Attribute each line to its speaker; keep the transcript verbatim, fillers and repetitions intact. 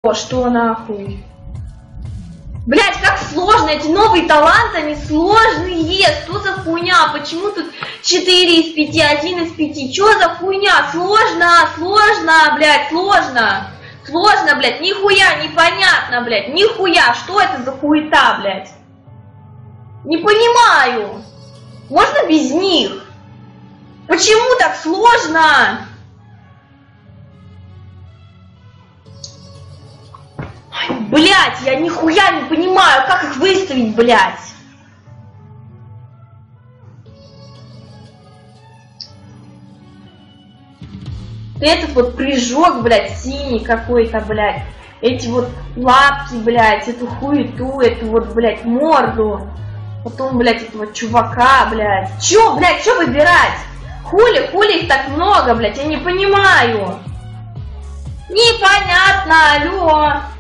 Speaker 1: Что нахуй? Блять, как сложно, эти новые таланты, они сложные. Что за хуйня? Почему тут четыре из пяти, один из пяти? Что за хуйня? Сложно, сложно, блять, сложно. Сложно, блять, нихуя, непонятно, блять, нихуя. Что это за хуета, блять? Не понимаю. Можно без них? Почему так сложно? Блять, я нихуя не понимаю, как их выставить, блять. Этот вот прыжок, блять, синий какой-то, блять. Эти вот лапки, блять, эту хуету, эту вот, блять, морду. Потом, блять, этого чувака, блять. Чё, блять, чё выбирать? Хули, хули их так много, блять, я не понимаю. Непонятно, алло.